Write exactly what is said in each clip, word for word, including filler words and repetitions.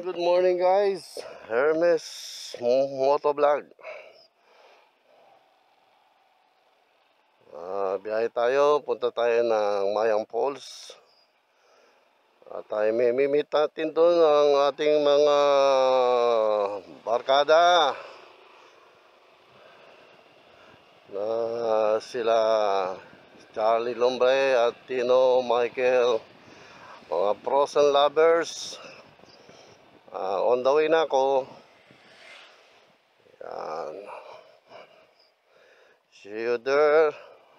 good morning guys. Hermes Motovlog. Uh, biyahe tayo, punta tayo ng Mayang Falls. At tayo may mimit natin doon ang ating mga barkada na sila Charlie Lombre at Tino Michael, mga frozen lovers. Uh, on the way na ako. Yan. See you there.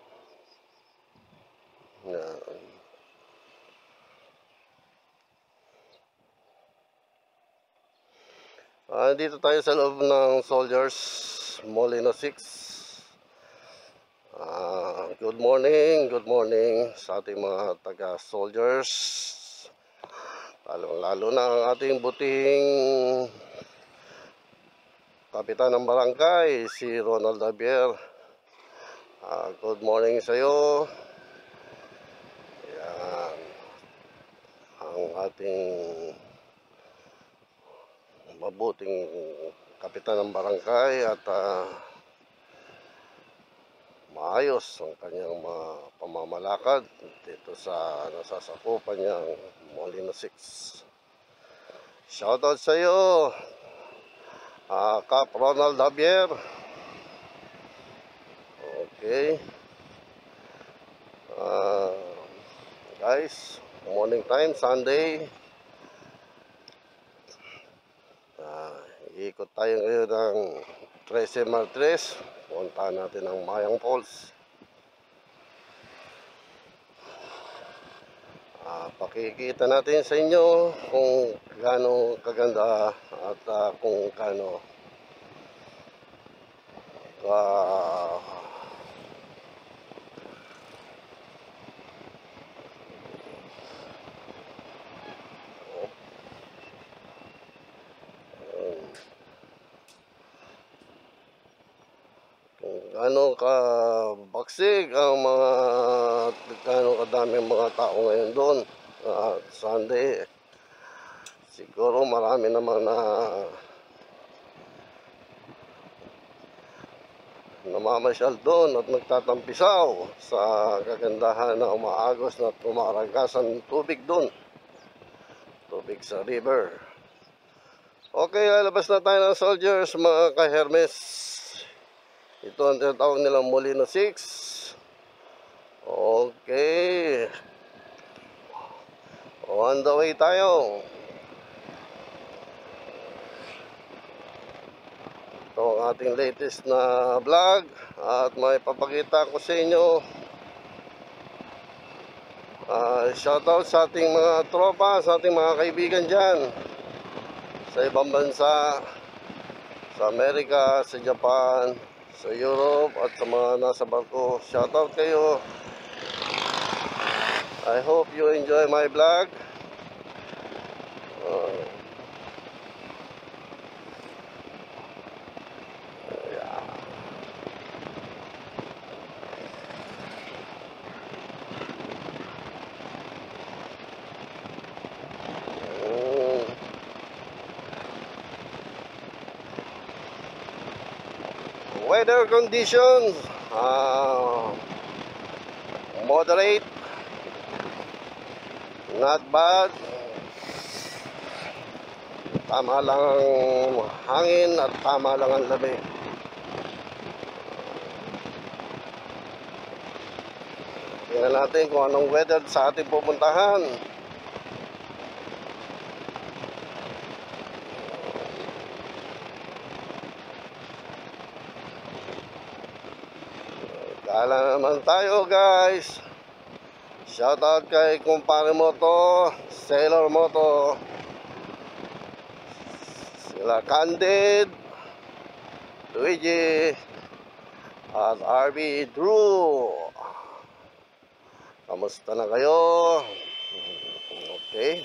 Yan. Uh, dito tayo sa loob ng Soldiers Molino six. Uh, good morning, good morning sa ating mga taga-soldiers. Lalo-lalo na ang ating buting kapitan ng barangay, si Ronald Javier. Uh, good morning sa iyo. Yan. Ang ating mabuting kapitan ng barangay at uh, maayos ang kanyang mga pamamalakad dito sa nasasakupan niyang Molino six. Shoutout sa iyo, uh, Cap Ronald Javier. Okay. Uh, guys, morning time, Sunday. Uh, iikot tayo ngayon ng Trece Martirez. Puntahan natin ang Mayang Falls. Uh, pakikita natin sa inyo kung gaano kaganda at uh, kung gaano uh, ano ka baksig ang mga ano kadaming mga tao ngayon doon. uh, Sunday siguro marami naman na namamasyal doon at nagtatampisaw sa kagandahan na umaagos na tumaragasan tubig doon, tubig sa river. Okay, lalabas na tayo ng Soldiers, mga ka-Hermes. Ito ang tinatawag nilang Molino six. Okay. On the way tayo. Ito ang ating latest na vlog. At may papakita ko sa inyo. Uh, shoutout sa ating mga tropa, sa ating mga kaibigan dyan. Sa ibang bansa. Sa Amerika, sa Japan, sa Europe at sa mga nasa barko. Shoutout kayo. I hope you enjoy my vlog. Uh, yeah. Mm. Weather conditions, uh, moderate, not bad. Tama lang ang hangin at tama lang ang lamig. Tingnan natin kung anong weather sa ating pupuntahan. Kala naman tayo guys. Shoutout kay kumpare mo to, Sailor mo to, sila Candid, Luigi at R B Drew. Kamusta na kayo? Okay.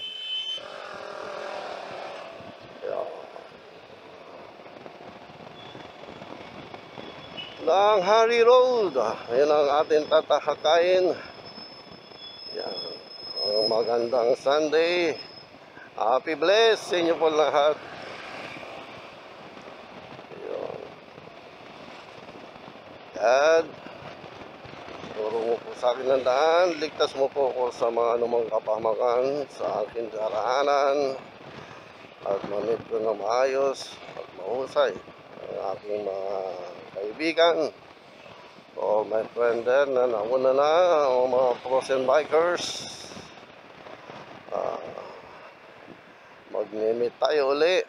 Ng Harry Road, ayan ang ating tatahakayin. Yan, ang magandang Sunday. Happy bless sa inyo po lahat. Yun. God, turo mo po sa akin ng daan. Ligtas mo po ako sa mga anumang kapahamakan sa aking daraanan. At manid ko na maayos at mahusay ang aking mga kaibigan. All my friend there na nauna na, ang mga frozen bikers. Uh, Mag-meet tayo uli.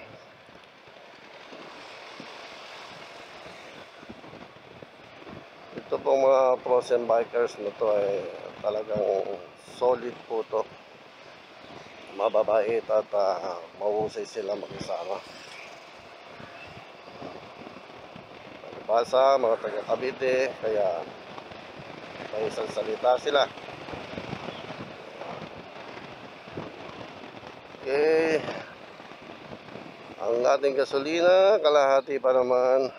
Ito pong mga frozen bikers na to ay talagang solid po to. Mababait at uh, mahusay sila mag-isama. Basa, mga taga Cavite, kaya may isang salita sila. Okay. Ang ating gasolina, kalahati pa naman.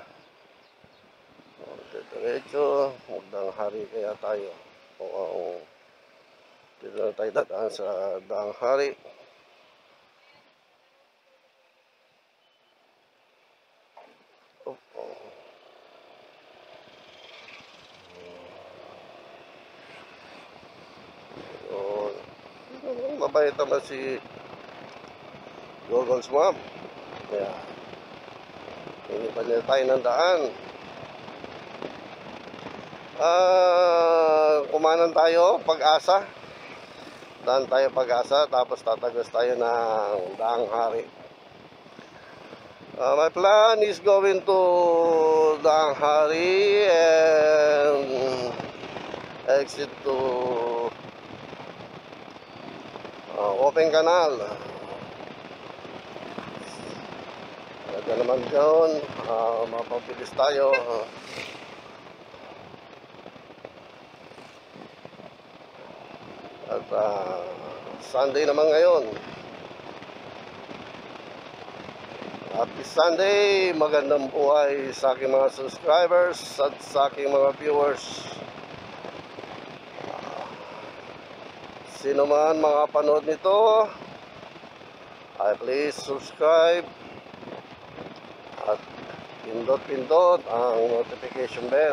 Diretso, magdang hari kaya tayo. O ang dito na tayo dadaan sa daang hari. Oh, oh. Mabait naman si Google's mom. Kaya hinipan niya tayo ng daan. Ah, kumanan tayo Pag-asa. Daan tayo Pag-asa, tapos tatagos tayo ng daang hari. Uh, my plan is going to daang hari and exit to uh, open canal. Kaya naman doon, uh, mapabilis tayo. At uh, Sunday naman ngayon. Happy Sunday, magandang buhay sa aking mga subscribers at sa aking mga viewers. Uh, sino man mga panood nito, ay please subscribe at pindot-pindot ang notification bell.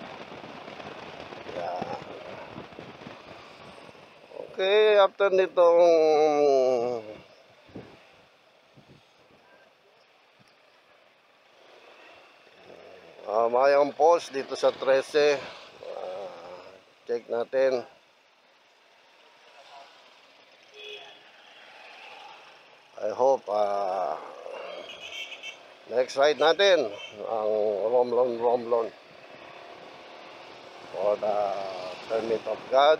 Yeah. Okay, after nitong uh, Mayang post dito sa Trece, uh, check natin. I hope uh, next ride natin ang Romlon Romlon for the permit of God.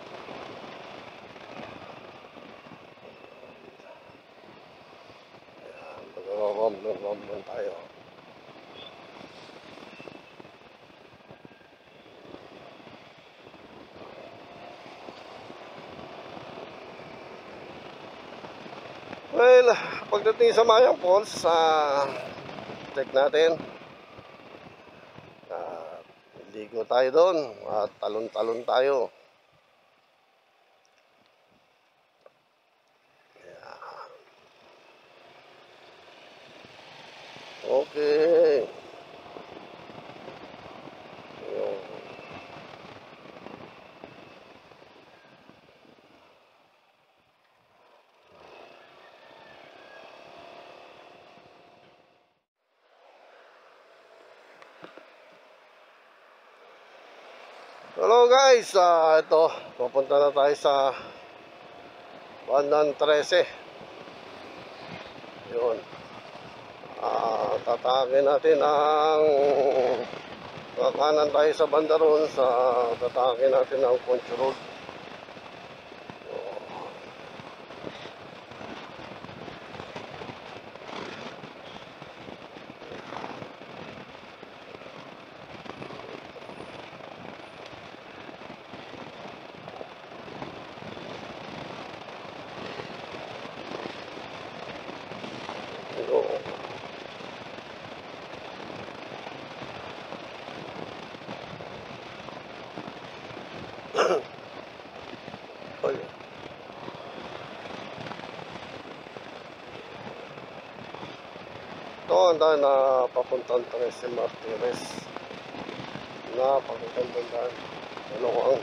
Romlon Romlon tayo. Well, pagdating sa Mayang Falls, uh, check natin. Uh, ligo tayo doon at talon-talon tayo. Yeah. Okay. Yun. Hello guys, uh, ito, pupunta na tayo sa bandang Trece. Yun. Uh, tatakin natin ang kakanan tayo sa banda ron, sa tatakin natin ang Conchu Road. Ito ang daan na papuntang Trece Martirez. Napakagandang daan. Ano ang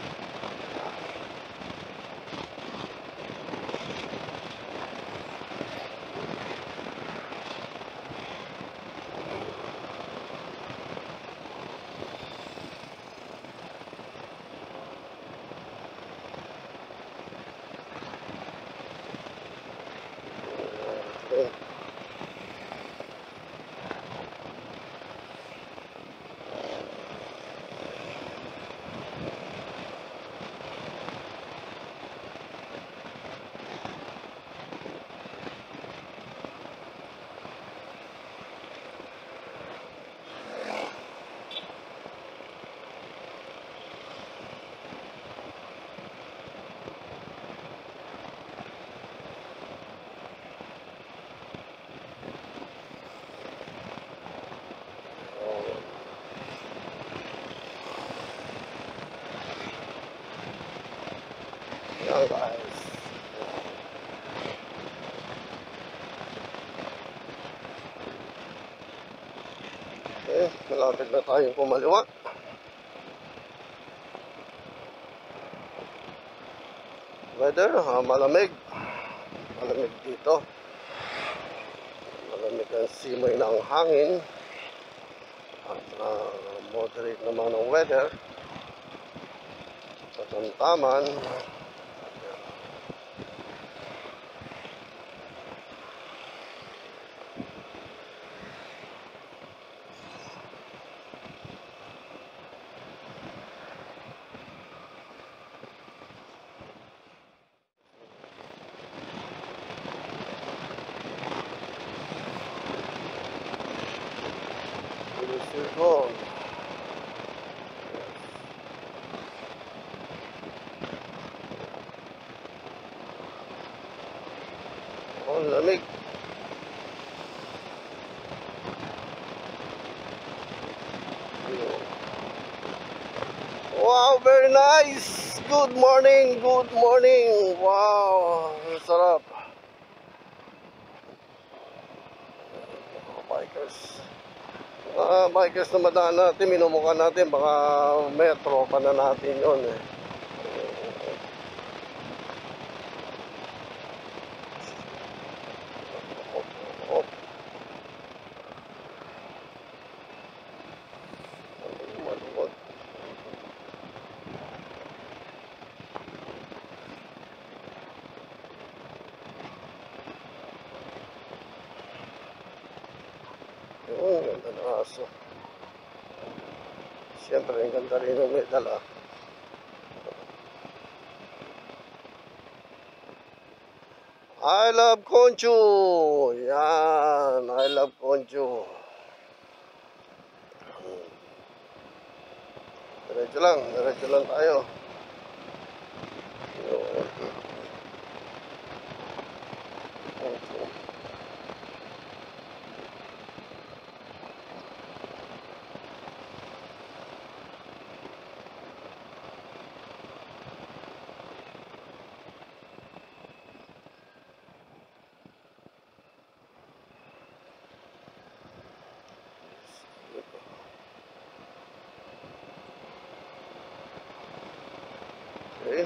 okay. Yan guys. Okay, malapit na tayong kumaliwa. Weather, ah, malamig. Malamig dito. Malamig ang simoy ng hangin. At uh, moderate naman ang weather. Katamtaman. Circle. Oh, lamig. Wow, very nice. Good morning, good morning. Wow, sarap. Bikers. Mga bikers na madaan natin, minumukan natin, baka may tropa na natin yun eh. Oh. Maluwag. Yung ganda ng aso. Siyempre, ang ganda rin ng may dala. I love Conchu. Yan, I love Conchu. Diretso lang, diretso lang tayo. Conchu. Okay.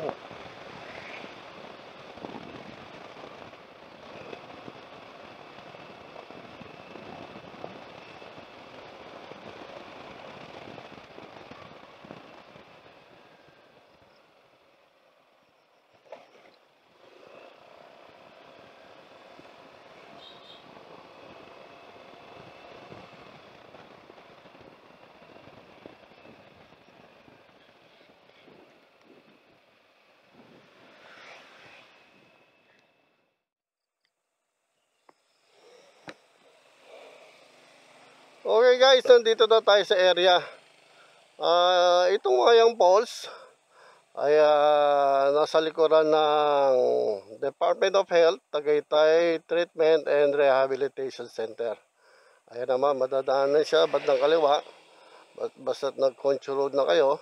Okay guys, nandito na tayo sa area. Uh, itong Mayang Falls ay uh, nasa likuran ng Department of Health, Cavite Treatment and Rehabilitation Center. Ayan naman, madadaanan siya, bandang kaliwa. Basta't nag-Conchu Road na kayo.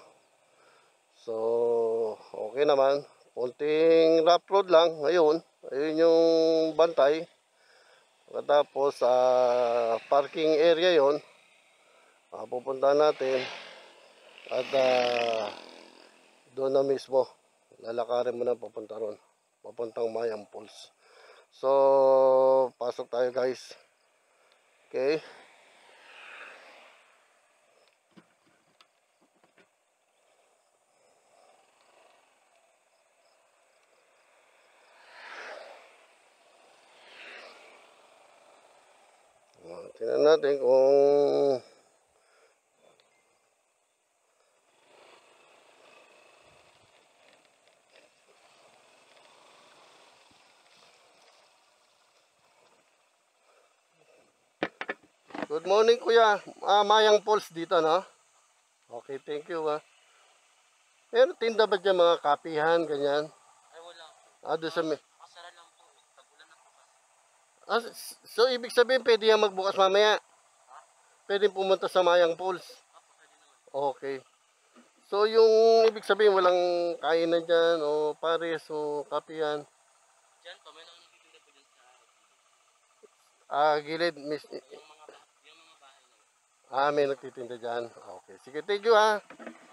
So, okay naman. Kunting rough road lang ngayon. Ayun yung bantay. Tapos sa parking area yon, uh, pupunta natin at uh, doon na mismo lalakarin mo na papunta ron, papuntang Mayang Falls. So pasok tayo guys. Okay. Uh, tingnan natin kung good morning kuya. Ah, Mayang Falls dito, no? Okay, thank you ah. Pero tinda ba dyan mga kapihan, ganyan? Ay, wala. Ah, doon sa may... Pasara lang po. Tag-ulan na po kasi. Ah, s- so ibig sabihin pwede yan magbukas mamaya? Ha? Pwede pumunta sa Mayang Falls? Apo, pwede naman. Okay. So yung ibig sabihin walang kainan dyan o pares o kapihan? Diyan po, may nakakititinda po dyan sa Ah, gilid. Mis yung mga, ba yung mga bahay na yun. ah, may nagtitinda dyan. Okay. Sige, thank you ha.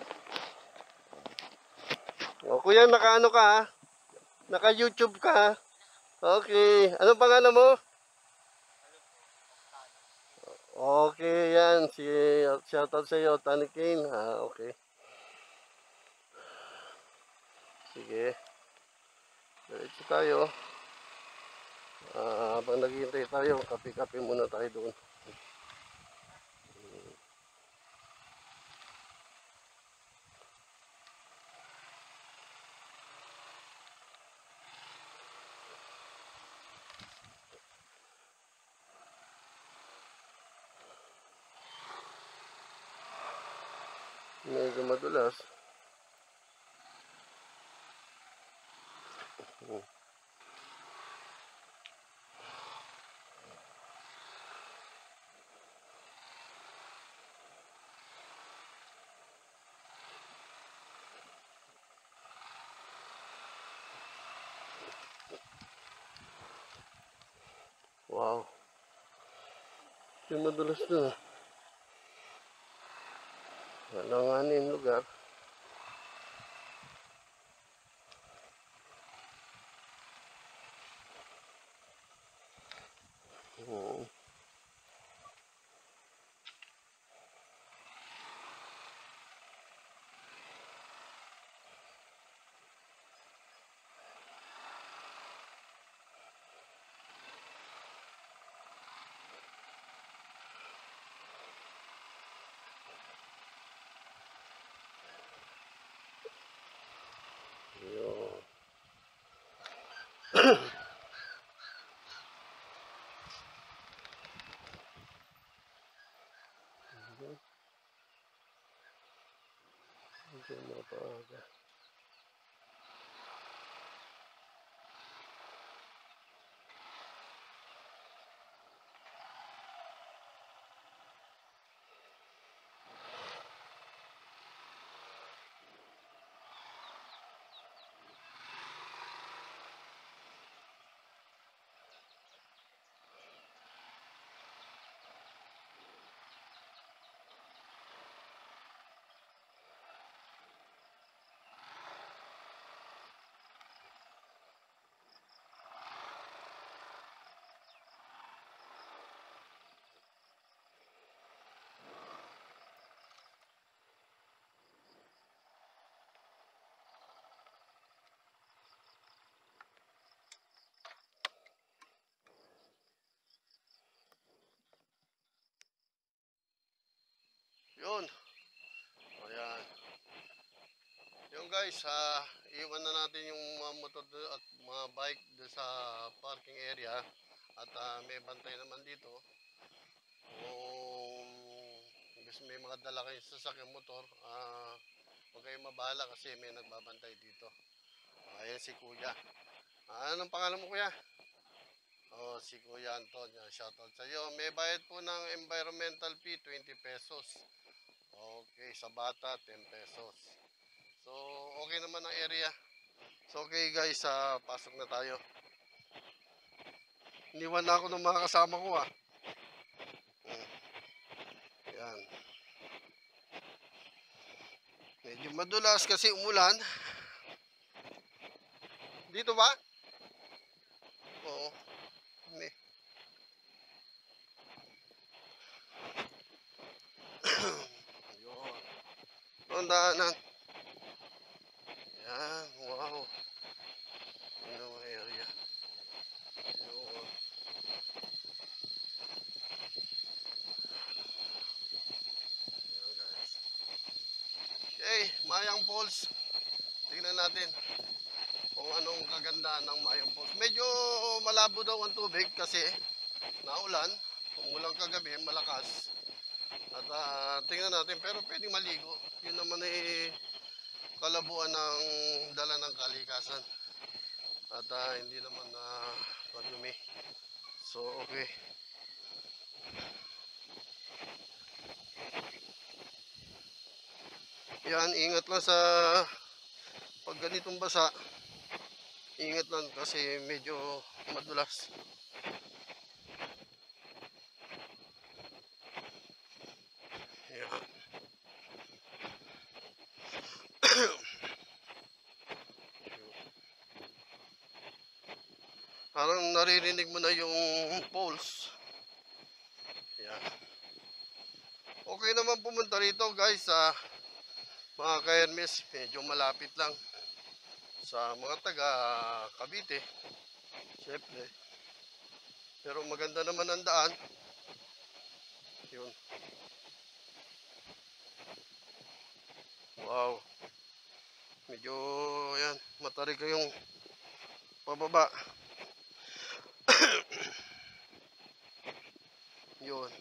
O kuya, naka ano ka ha? Naka YouTube ka ha? Okay. Anong pangalan mo? Ano po? Oktada. Okay, yan. Si, shoutout sa iyo, Tani Kane. Ah, okay. Sige. Diretso tayo. Ah, habang naghihintay tayo, kape-kape muna tayo doon. Medyo madulas. Hmm. Wow. Yung madulas na. Walanganin lugar. Oo. Yun. Medyo mapaaga. Yun. Ayan. Yung guys, ha, iwan na natin yung mga motor at mga bike doon sa parking area. At uh, may bantay naman dito. Kung gusto may mga dala kayong sasakyan motor, uh, huwag kayong mabahala kasi may nagbabantay dito. Ayan si kuya. Ah, anong pangalan mo kuya? Oh, si Kuya Anton. Yan, shoutout sa iyo. May bayad po ng environmental fee, twenty pesos. Okay, sa bata, ten pesos. So, okay naman ang area. So, okay guys, uh, pasok na tayo. Iniwan na ako ng mga kasama ko ah. Hmm. Yan. Medyo madulas kasi umulan. Dito ba? Oo. May. Yun. Doon daanan. Yan. Wow. Yun ang area. Yun. Yan guys. Okay. Mayang Falls. Tingnan natin kung anong kagandahan ng Mayang Falls. Medyo malabo daw ang tubig kasi naulan. Umulang kagabi, malakas. At uh, tingnan natin, pero pwedeng maligo. Yun naman ay kalabuan ng dala ng kalikasan. At uh, hindi naman na uh, madumi. So, okay. Yan, ingat lang sa pag ganitong basa. Ingat lang kasi medyo madulas. Yan. Parang naririnig mo na yung pulse. Yan. Okay naman pumunta rito guys sa mga ka-Hermes. Medyo malapit lang sa mga taga Cavite. Siyempre. Pero maganda naman ang daan. Yun. Wow. Medyo yan. Matarik yung pababa. Yun.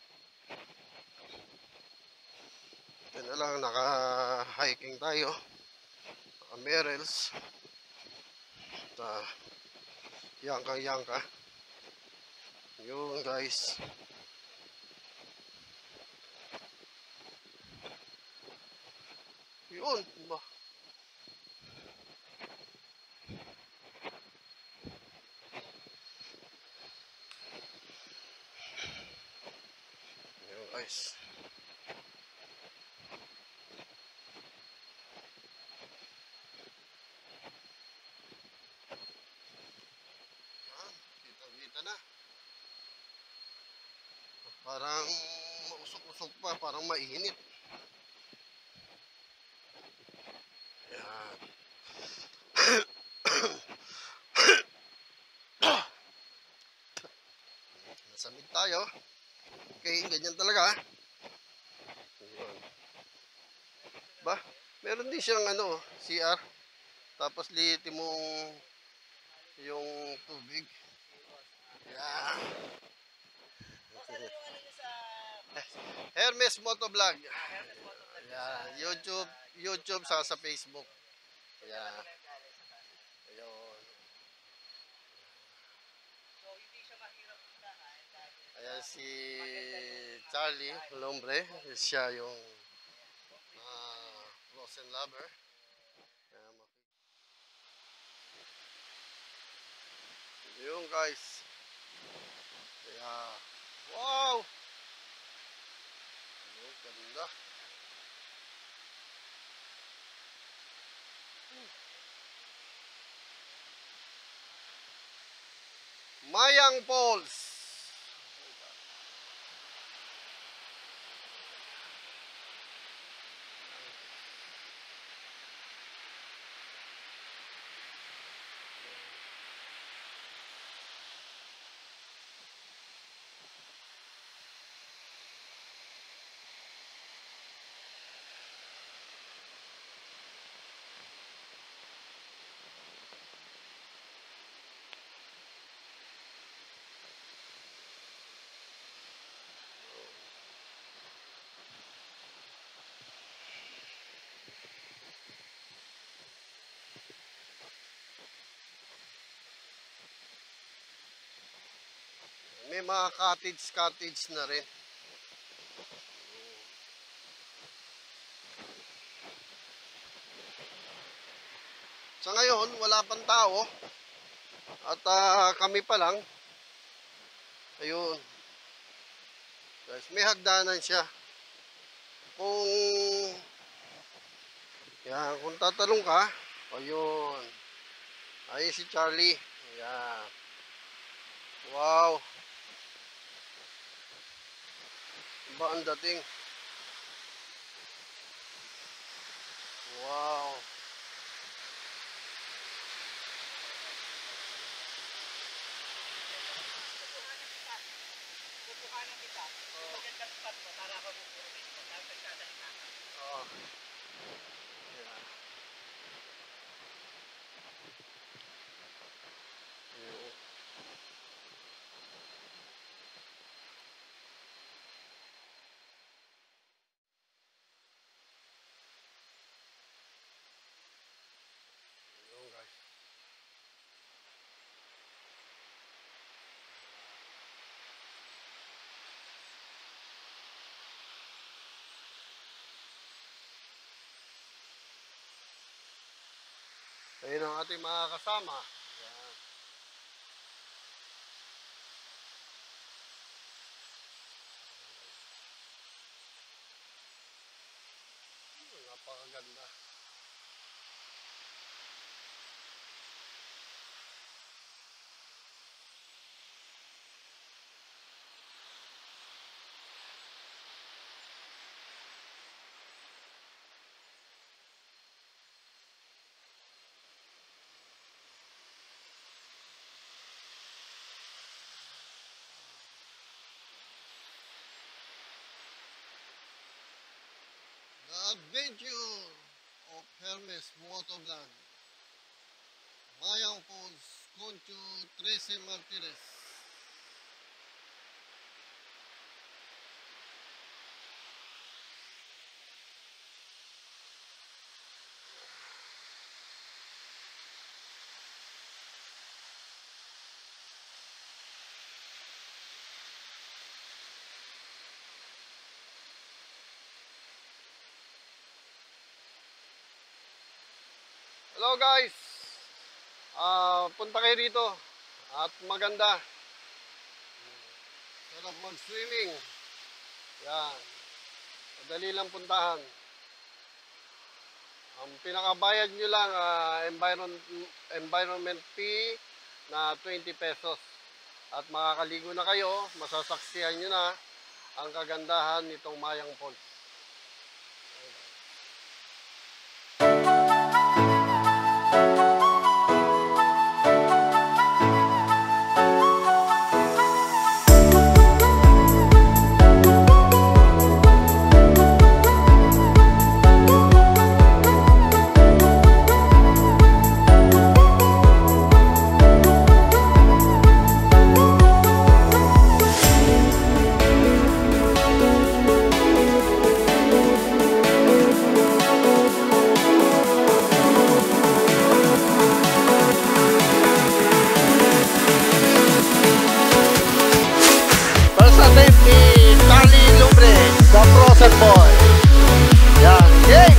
Ito na lang. Naka-hiking tayo. Naka-Martirez. Uh, Yangka-yangka. Yun guys. Yun. Ba? Yun guys. Kita-kita na. Parang mausok-usok pa, parang mainit. Yan. Nasamid tayo. Okay, ganyan talaga. Yan. Ba, meron din siyang ano, C R. Tapos liitin mong yung tubig. Yan. Hermes Motovlog. Yeah, YouTube, YouTube sa sa Facebook. Yeah. Ayun. Ayan si Charlie Lombre, siya yung uh, frozen lover. Yun guys. Yeah. Wow. Yung ganda. Mayang Falls. May mga cottage-cottage na rin. Sa ngayon, wala pang tao. At uh, kami pa lang. Ayun. Guys, may hagdanan siya. Kung yan, kung tatalong ka, ayun. Ayun si Charlie. Yan. Wow. Iba ang dating. Wow. Pupukanan kita. Oh. Magandang spot mo para ako buburitin mo. Tapos nagsasalita ka. Oh. Yan. Ayun. Ayun, guys. Ayun ang ating mga kasama. Yan. Ayun, napakaganda. The Adventure of Hermes Motovlog. Mayang Falls, Conchu, Trece, Martirez. Hello guys, Ah, punta kayo dito at maganda. Sarap mag-swimming. Yan, madali lang puntahan. Ang pinakabayad nyo lang, ah, environment, environment fee na twenty pesos. At makakaligo na kayo, masasaksihan nyo na ang kagandahan nitong Mayang Falls. Trece boy. Yan, yay!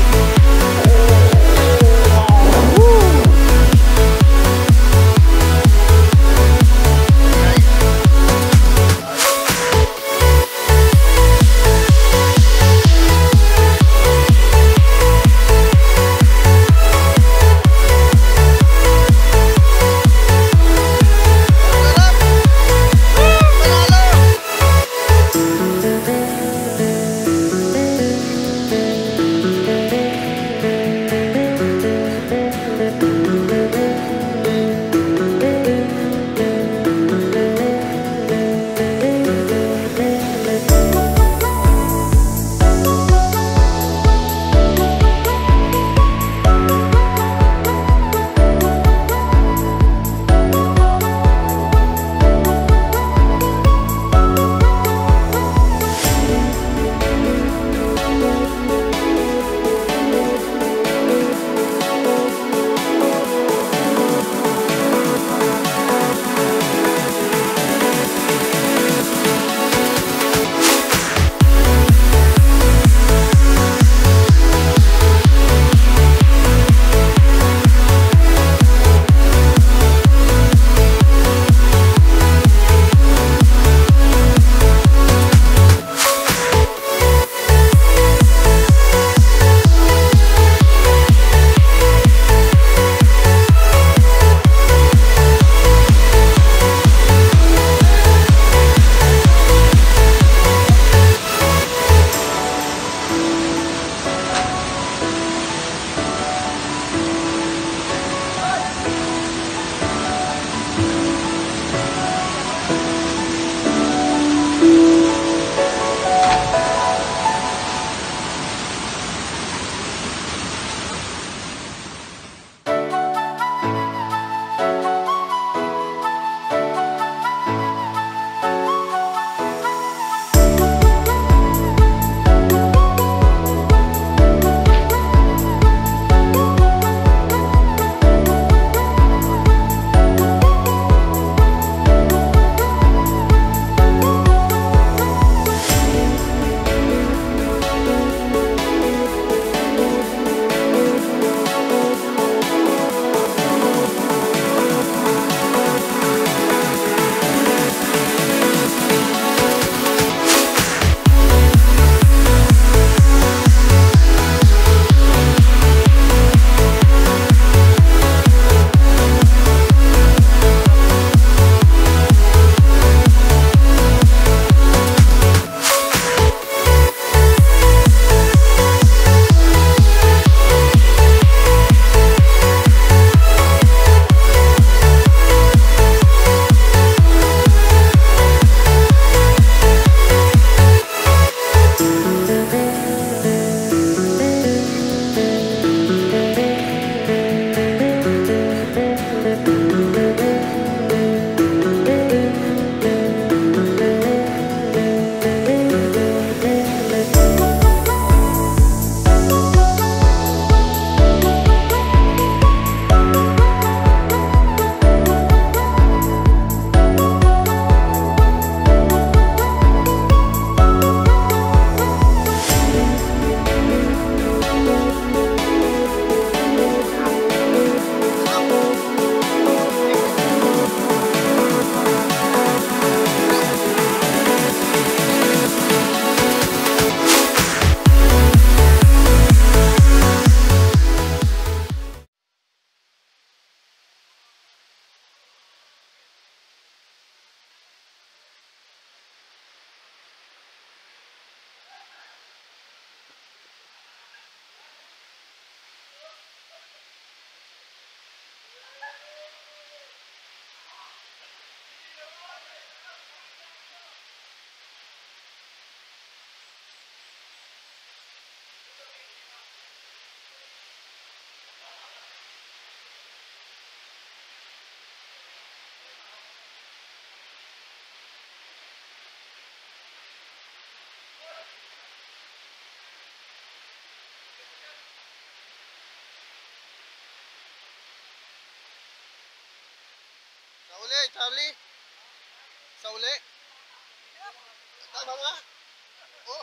Sa uli, Charlie. Sa uli. Tama nga. Oh.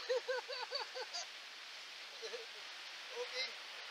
Okay.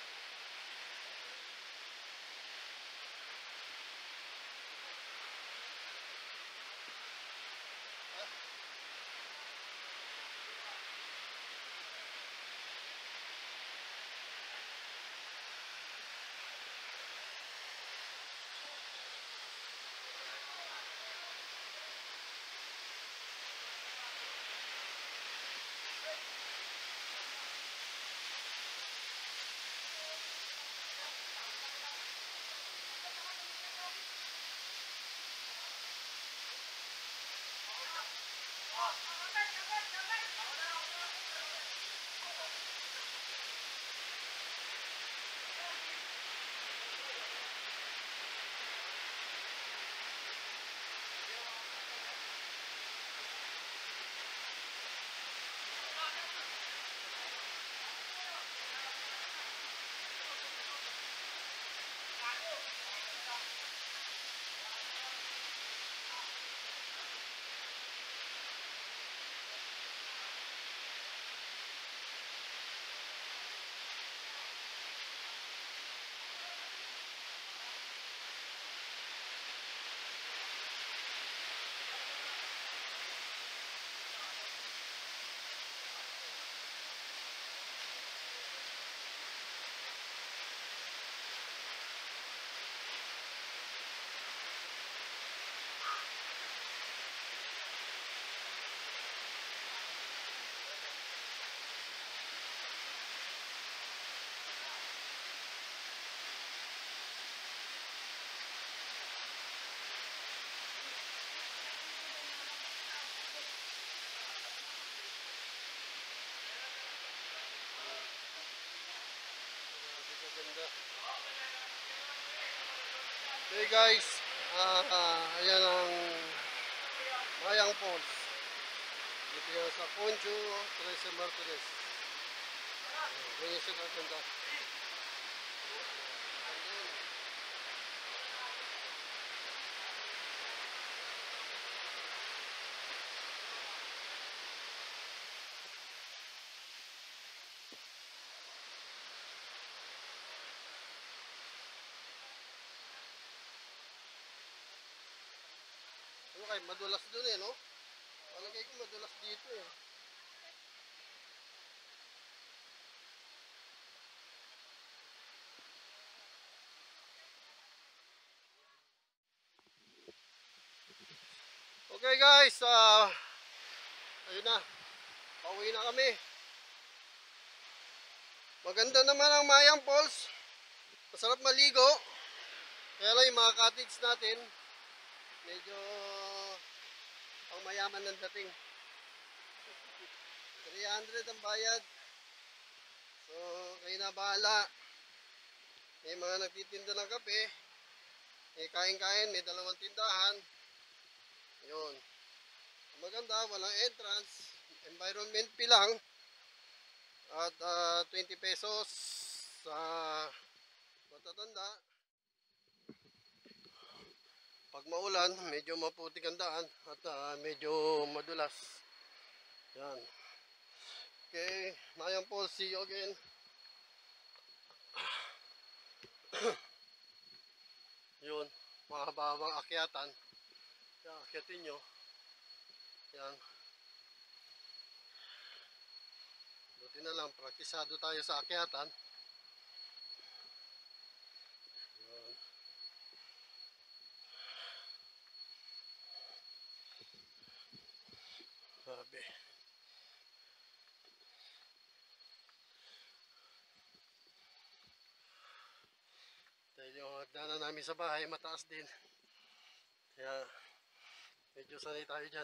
Ganda. Okay guys, ah, ah, ayan ang Mayang Falls. Dito yan sa Conchu, Trece, Martirez. Ganyan sila ganda. Ano kayo, madulas dun eh, no? Palagay ko madulas dito eh. Okay guys, ah, ayun na, pauwi na kami. Maganda naman ang Mayang Falls. Masarap maligo. Kaya lang yung mga cottage natin, medyo pang mayaman ng dating. three hundred ang bayad. So, kayo na bahala. May mga nagtitinda ng kape. May kain-kain, may dalawang tindahan. Yun. Maganda, walang entrance. Environment fee lang. At uh, twenty pesos sa matatanda. Pag maulan, medyo maputik ang daan at uh, medyo madulas. Yan. Okay, Mayang Falls, see you again. Yun, mahaba-habang akyatan. Yan, akyatin nyo. Yan. Buti na lang, praktisado tayo sa akyatan. Yan. Sabi. Dahil yung hagdanan namin sa bahay, mataas din. Kaya, medyo Medyo sanay tayo dyan.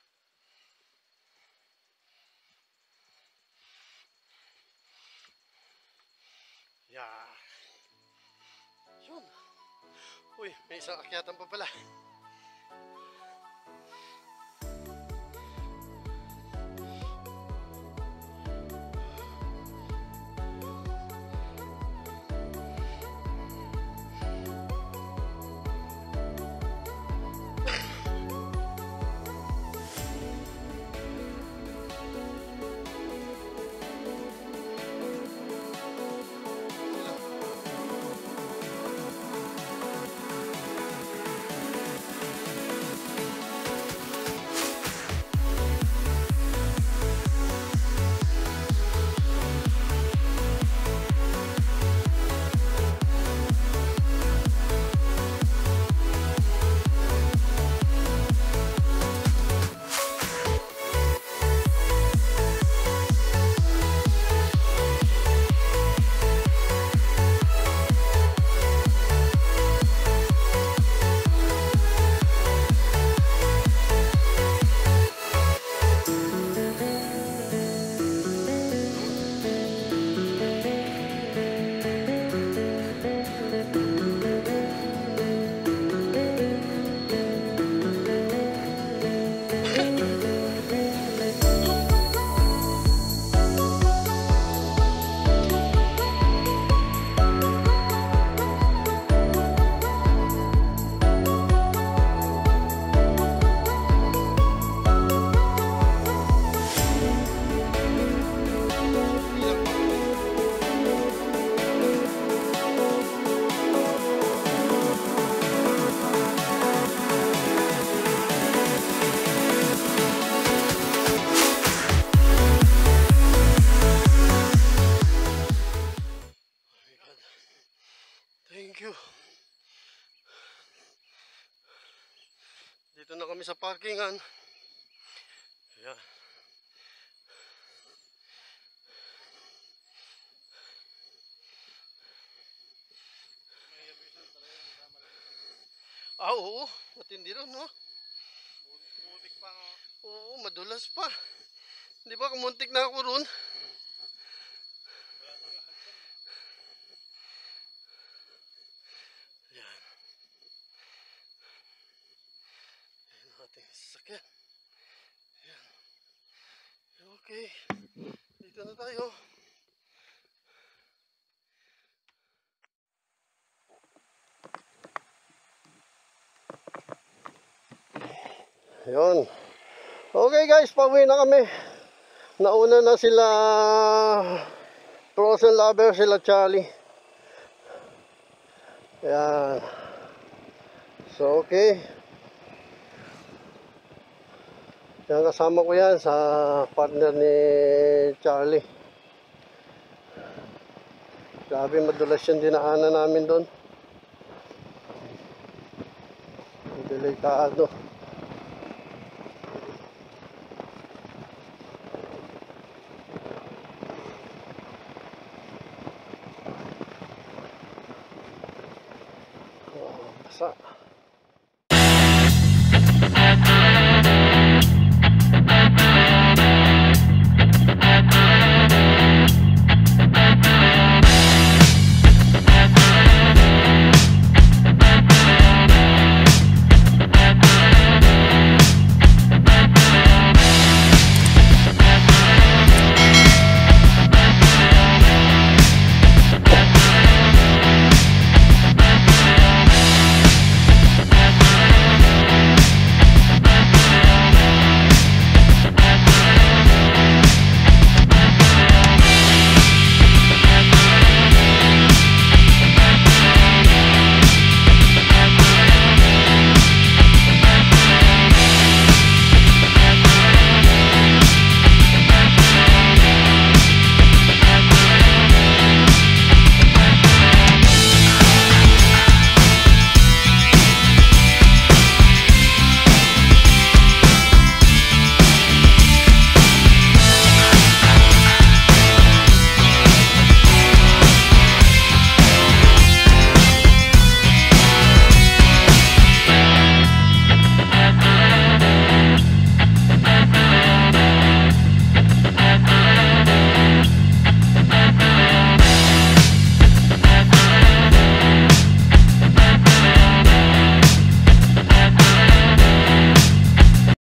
Yeah. Yun. Uy, may isang akyatan pa pala. Thank you. Dito na kami sa parkingan. Ayan. Ah, oo. Matindi ron, no? Muntik pa nga. Oo, madulas pa. Di ba kumuntik na ako ron? Ayan. Ayan ang ating sasakyan. Ayan. Okay. Dito na tayo. Ayan. Okay guys, pauwi na kami. Nauna na sila frozen lover, sila Charlie. Ayan. So okay. Yan, kasama ko yan sa partner ni Charlie. Grabe madulas yung dinaanan namin doon. Delikado.